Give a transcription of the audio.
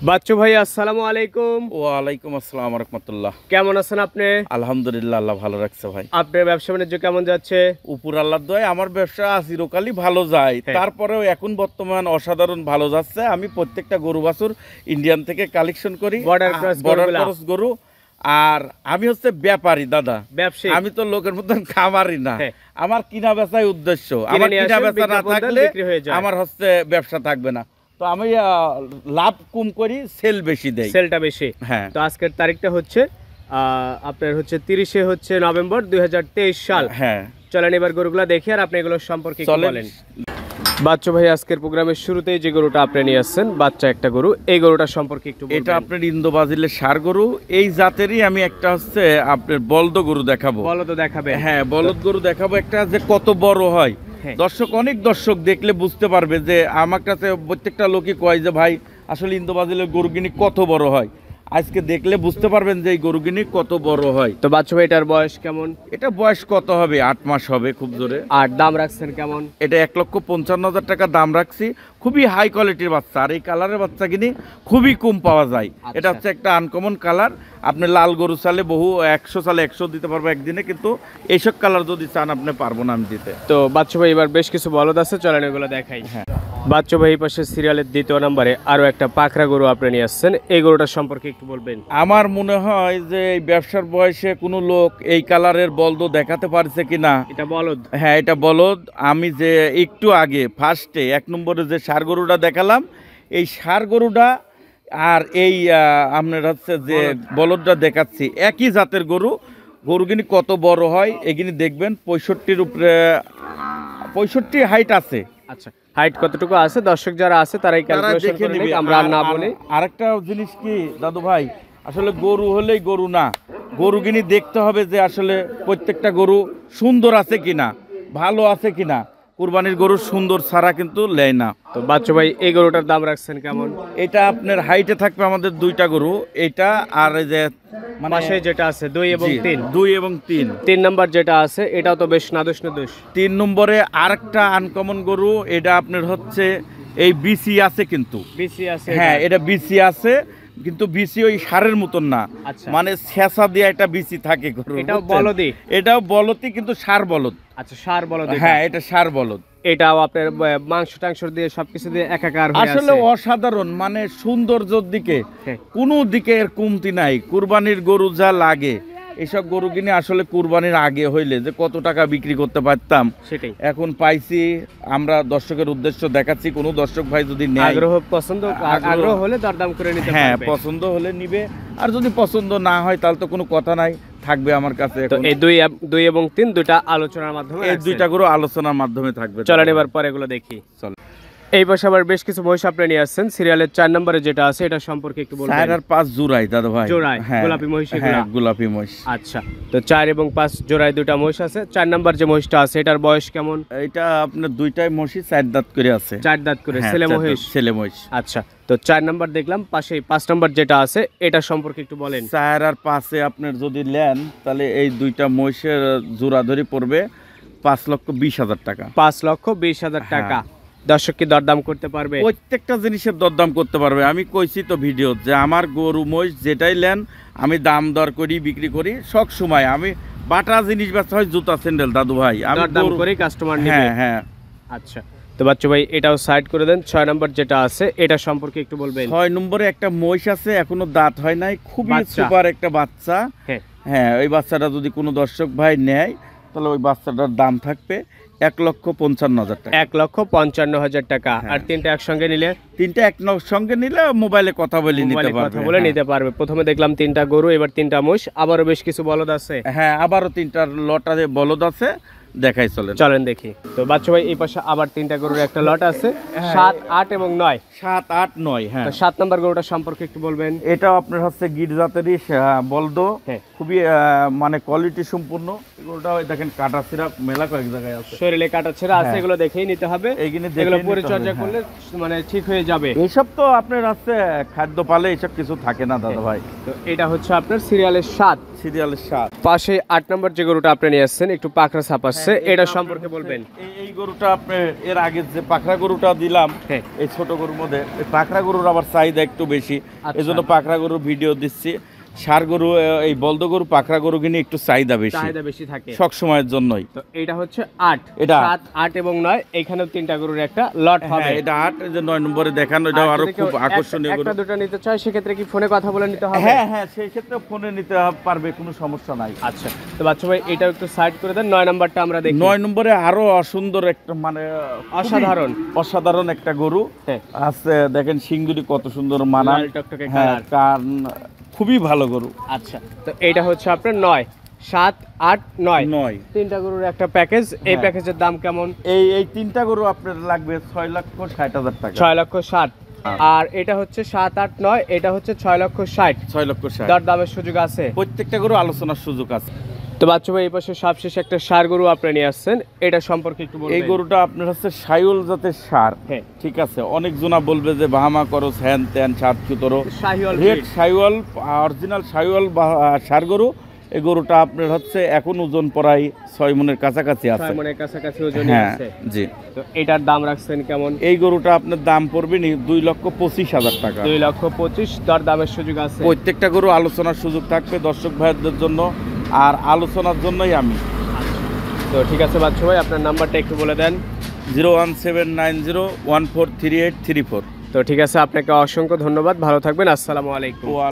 বাচ্চু ভাই আসসালামু আলাইকুম। ওয়ালাইকুম আসসালাম রাহমাতুল্লাহ। কেমন আছেন আপনি? আলহামদুলিল্লাহ, আল্লাহ ভালো রাখছে ভাই। আপনার ব্যবসা বাণিজ্য কেমন যাচ্ছে? উপর আল্লাহর দয়ায় আমার ব্যবসা চিরকালই ভালো যায়, তারপরেও এখন বর্তমান অসাধারণ ভালো যাচ্ছে। আমি প্রত্যেকটা গরু বাছুর ইন্ডিয়ান থেকে কালেকশন করি, বর্ডার ক্রস গরু। আর আমি হচ্ছে ব্যাপারী দাদা, ব্যবসায়ী। আমি তো লোকের মতন খামারি না, আমার কিনা বেচাই উদ্দেশ্য। আমার কিনা বেচা না থাকলে আমার হচ্ছে ব্যবসা থাকবে না। তো আমি লাভ কম করি, সেল বেশি দেই, সেলটা বেশি। হ্যাঁ, তো আজকের তারিখটা হচ্ছে আপনার হচ্ছে 30 হচ্ছে নভেম্বর 2023 সাল। হ্যাঁ, চলেন এবার গরুগুলা দেখি আর আপনি এগুলো সম্পর্কে কি বলেন। বাচ্চু ভাই আজকের প্রোগ্রামের শুরুতেই যে গরুটা আপনি নিয়ে আসছেন, বাচ্চা একটা গরু, এই গরুটা সম্পর্কে একটু বলবেন। এটা আপনার ইন্দো ব্রাজিলের ষাঁড় গরু। এই জাতেরই আমি একটা হচ্ছে আপনার বলদ গরু দেখাবো। বলদ দেখাবে? হ্যাঁ, বলদ গরু দেখাবো একটা, যে কত বড় হয়। দর্শক, অনেক দর্শক দেখলে বুঝতে পারবে যে আমার কাছে প্রত্যেকটা লোকই কয় যে ভাই আসলে ইন্দো ব্রাজিলের গরুগিনি কত বড় হয়। আজকে দেখলে বুঝতে পারবেন যে এই গরুগিনি কত বড় হয়। তো বাচ্চু ভাই এটার বয়স কেমন? এটা বয়স কত হবে? 8 মাস হবে খুব জোরে। আর দাম রাখছেন কেমন? এটা 1,55,000 টাকা দাম রাখছি। খুবই হাই কোয়ালিটির বাচ্চা, আর এই কালারের বাচ্চা কিনি খুবই কম পাওয়া যায়। এটা হচ্ছে একটা আনকমন কালার। আপনি লাল গরু চালে বহু 100 চালে 100 দিতে পারবো একদিনে, কিন্তু এইসব কালার যদি চান আপনি পারবো না আমি দিতে। তো বাচ্চু ভাই এবার বেশ কিছু বলদ আছে, চলেন এগুলো দেখাই। হ্যাঁ, বাচ্চু ভাই পাশে সিরিয়ালের 2 নম্বরে আরো একটা পাকড়া গরু আপনি নিয়ে আসছেন, এই গরুটার সম্পর্কে একটু বলবেন। আমার মনে হয় যে এই ব্যবসার বয়সে কোনো লোক এই কালারের বলদ দেখাতে পারছে কিনা। এটা বলদ? হ্যাঁ, এটা বলদ। আমি যে একটু আগে ফার্স্টে 1 নম্বরে যে ষাঁড় গরুটা দেখালাম, এই ষাঁড় গরুটা আর এই আপনার হচ্ছে যে বলদটা দেখাচ্ছি একই জাতের গরু। গরুগিনি কত বড় হয় এগিনি দেখবেন। 65-র উপরে 65 হাইট আছে। আচ্ছা, হাইট কতটুকু আছে দর্শক যারা আছে তারাই ক্যালকুলেশন করে নেবে, আমরা না বলি। আরেকটা জিনিস কি দাদু ভাই, আসলে গরু হলেই গরু না, গরুগিনি দেখতে হবে যে আসলে প্রত্যেকটা গরু সুন্দর আছে কিনা, ভালো আছে কিনা। কুরবানির গরু সুন্দর ছাড়া কিন্তু লেয় না। তো বাচ্চু ভাই এই গরুটার দাম রাখছেন কেমন? এটা আপনার হাইটে থাকবে আমাদের 2টা গরু, এটা আর এই যে পাশে যেটা আছে 2 এবং 3। 2 এবং 3। 3 নাম্বার যেটা আছে এটাও তো বেশ নাদুস। 3 নম্বরে আরেকটা আনকমন গরু, এটা আপনার হচ্ছে এই বিসি আছে, কিন্তু বিসি আছে। হ্যাঁ, এটা বিসি আছে, কিন্তু বিসি ওই ষাঁড়ের মতন না, মানে ছেঁচা দিয়ে একটা বিসি থাকে গরু। এটাও বলদি? এটাও বলদি, কিন্তু ষাঁড় বলদ। আচ্ছা, ষাঁড় বলদ। হ্যাঁ, এটা ষাঁড় বলদ। এটাও আপনার মাংস টাংস দিয়ে সবকিছু দিয়ে একাকার হয়ে আছে। আসলে অসাধারণ, মানে সৌন্দর্যের দিকে কোনো দিকে এর কমতি নাই। কুরবানির গরু যা লাগে, এসব গরু কিনে আসলে কুরবানির আগে হইলে যে কত টাকা বিক্রি করতে পারতাম, সেটাই এখন পাইছি। আমরা দর্শকের উদ্দেশ্য দেখাচ্ছি, কোনো দর্শক ভাই যদি আগ্রহ হলে দরদাম করে নিতে পারবে। হ্যাঁ, পছন্দ হলে নিবে, আর যদি পছন্দ না হয় তাহলে তো কোনো কথা নাই, থাকবে আমার কাছে। এই 2 এবং 3 দুইটা আলোচনার মাধ্যমে, এই 2টা গরু আলোচনার মাধ্যমে থাকবে। চলেন এবার পরে এগুলো দেখি। চল, এই পাশে আবার বেশ কিছু মহিষ আপনি নিয়ে আসছেন, সিরিয়ালের 4 নম্বরে যেটা আছে এটা সম্পর্কে একটু বলবেন। 4 আর 5 জোড়াই দাদা ভাই। জোড়াই গোলাপি মহিষ? হ্যাঁ, গোলাপি মহিষ। আচ্ছা, তো 4 এবং 5 জোড়ায় 2টা মহিষ আছে। 4 নাম্বার যে মহিষটা আছে এটার বয়স কেমন? এটা আপনার 2টাই মহিষ 4 দাঁত করে আছে। 4 দাঁত করে, ছেলে মহিষ? ছেলে মহিষ। আচ্ছা, তো 4 নাম্বার দেখলাম, পাশে 5 নাম্বার যেটা আছে এটা সম্পর্কে একটু বলেন। 4 আর 5-এ আপনার যদি নেন তাহলে এই 2টা মহিষের জোড়া ধরে পড়বে 5,20,000 টাকা। 5,20,000 টাকা। দর্শক কি দরদাম করতে পারবে? প্রত্যেকটা জিনিসের দরদাম করতে পারবে। আমি কইছি তো ভিডিও যে আমার গরু মহিষ যেটাই নেন আমি দাম দর করি, বিক্রি করি সব সময়। আমি বাটা জিনিস বেচা হয়, জুতা স্যান্ডেল দাদু ভাই, আমি দরদাম করে কাস্টমার নেবে। হ্যাঁ হ্যাঁ। আচ্ছা, তো বাচ্চু ভাই এটাও সাইড করে দেন। 6 নাম্বার যেটা আছে এটা সম্পর্কে একটু বলবেন। 6 নম্বরে একটা মহিষ আছে, এখনো দাঁত হয় নাই, খুবই সুপার একটা বাচ্চা। হ্যাঁ, ওই বাচ্চাটা যদি কোনো দর্শক ভাই নেয় তাহলে ওই বাচ্চাটার দাম থাকবে 1,55,000 টাকা। 1,55,000 টাকা। আর 3টা একসঙ্গে নিলে? 3টা একসঙ্গে নিলে মোবাইলে কথা বলে নিতে পারবে। প্রথমে দেখলাম 3টা গরু, এবার 3টা মোষ, আবারও বেশ কিছু বলদ আছে। হ্যাঁ, আবারও 3টার লটা বলদ আছে, দেখাই চলেন দেখি। তো বাচ্চু ভাই এই পাশে আবার 3টা গরুর একটা লট আছে, 7, 8 এবং 9। 7, 8, 9। হ্যাঁ, 7 নাম্বার গরুটা সম্পর্কে একটু বলবেন। এটা আপনার হচ্ছে গির জাতেরই বলদ, খুবই মানে কোয়ালিটি সম্পূর্ণ। এগুলোটা দেখেন কাটা ছিঁড়া মেলা কয়েক জায়গায় আছে, শরীরে কাটা ছিঁড়া আছে, এগুলো দেখেই নিতে হবে। এগুলো পরিচর্যা করলে মানে ঠিক হয়ে যাবে। এইসব তো আপনার আছে খাদ্য পালে এইসব কিছু থাকে না দাদা ভাই। তো এটা হচ্ছে আপনার সিরিয়ালের 7। সিরিয়ালের 7। পাশে 8 নাম্বার যে গরুটা আপনি নিয়ে আসছেন একটু পাকড়া ছাপা আছে, এটা সম্পর্কে বলবেন। এই গরুটা আপনি এর আগে যে পাকড়া গরুটা দিলাম এই ছোট গরুর মধ্যে, এই পাকড়া গরুর আবার চাহিদা একটু বেশি, এজন্য পাকড়া গরুর ভিডিও দিচ্ছি। ষাঁড় গরু, এই বলদ গরু, পাকড়া গরু কিনে একটু চাহিদা বেশি থাকে সব সময়ের জন্যই। তো এটা হচ্ছে 8, এটা 7, 8 এবং 9, এখানেও তিনটা গরুর একটা লট হবে। এটা 8, এই যে 9 নম্বরে দেখানো, এটা আরো খুব আকর্ষণীয় গরু। একটা দুটো নিতে চাই, সেক্ষেত্রে কি ফোনে কথা বলে নিতে হবে? হ্যাঁ, সেই ক্ষেত্রে ফোনে নিতে পারবে, কোনো সমস্যা নাই। আচ্ছা, তো বাচ্চু ভাই এটাও একটু সাইড করে দেন। 9 নাম্বারটা আমরা দেখি। 9 নম্বরে আরো সুন্দর একটা, মানে অসাধারণ একটা গরু আছে। দেখেন সিংগুলি কত সুন্দর মানায়, কান খুবই ভালো গরু। আচ্ছা, তো এইটা হচ্ছে আপনার 9, 7, 8, 9 তিনটা গরুর একটা প্যাকেজ। এই প্যাকেজের দাম কেমন? এই তিনটা গরু আপনার লাগবে 6,60,000 টাকা। 6,60,000। আর এটা হচ্ছে 7, 8, 9, এটা হচ্ছে 6,60,000। 6,60,000 দর দামের সুযোগ আছে, প্রত্যেকটা গরু আলোচনার সুযোগ আছে। তো বাচ্চু ভাই এই পাশে সবশেষ একটা ষাঁড় গরু আপনি নিয়ে আসছেন, এটা সম্পর্কে একটু বলবেন। এই গরুটা আপনার হচ্ছে শাহিওয়াল জাতের ষাঁড়। ঠিক আছে, অনেক জনা বলবে যে বাহামা করস, হ্যান ত্যান, ষাঁড় চুতরো, রেড শাহিওয়াল, অরিজিনাল শাহিওয়াল ষাঁড় গরু। এই গরুটা আপনার হচ্ছে এখন ওজন প্রায় 6 মনের কাছাকাছি আছে। 6 মনের কাছাকাছি ওজন আছে। জি। তো এটার দাম রাখছেন কেমন? এই গরুটা আপনার দাম পড়বে 2,25,000 টাকা। 2,25,000, দর দামের সুযোগ আছে। প্রত্যেকটা গরু আলোচনার সুযোগ থাকবে দর্শক ভাইদের জন্য, আর আলোচনার জন্যই আমি। তো ঠিক আছে বাচ্চু ভাই, আপনার নাম্বারটা একটু বলে দেন। 01790143834। তো ঠিক আছে, আপনাকে অসংখ্য ধন্যবাদ, ভালো থাকবেন, আসসালামু আলাইকুম।